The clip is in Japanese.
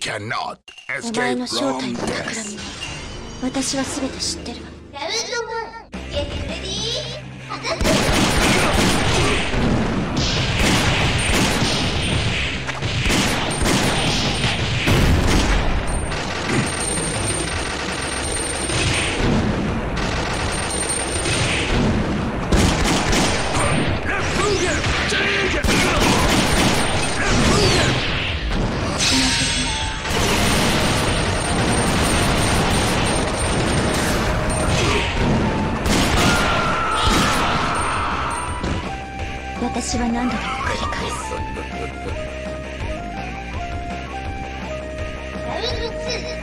cannot お前の escape 正体 from の企 death. みは私は全て知ってるわ。 ラウンド1、ゲットレディー、アタック。 私は何度でも繰り返す。 ラウンド2、